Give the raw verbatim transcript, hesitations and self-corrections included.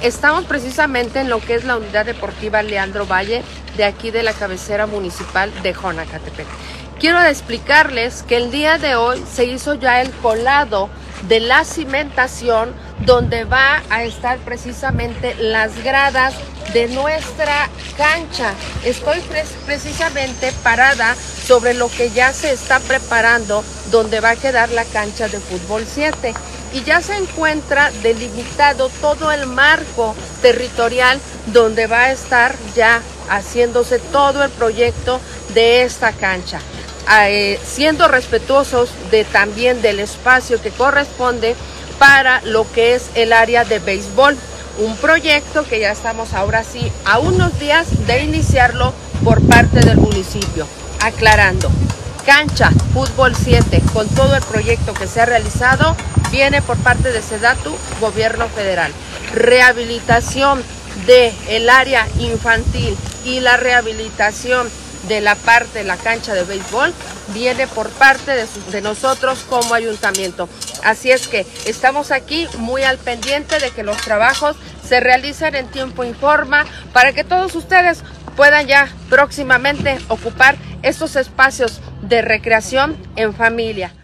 estamos precisamente en lo que es la unidad deportiva Leandro Valle, de aquí de la cabecera municipal de Jonacatepec. Quiero explicarles que el día de hoy se hizo ya el colado de la cimentación, donde va a estar precisamente las gradas de nuestra cancha. Estoy pre precisamente parada sobre lo que ya se está preparando, donde va a quedar la cancha de fútbol siete. Y ya se encuentra delimitado todo el marco territorial donde va a estar ya haciéndose todo el proyecto de esta cancha. Eh, siendo respetuosos de también del espacio que corresponde para lo que es el área de béisbol, un proyecto que ya estamos ahora sí a unos días de iniciarlo por parte del municipio. Aclarando, cancha fútbol siete con todo el proyecto que se ha realizado viene por parte de SEDATU, gobierno federal. Rehabilitación del área infantil y la rehabilitación de la parte de la cancha de béisbol viene por parte de, su, de nosotros como ayuntamiento. Así es que estamos aquí muy al pendiente de que los trabajos se realicen en tiempo y forma para que todos ustedes puedan ya próximamente ocupar estos espacios de recreación en familia.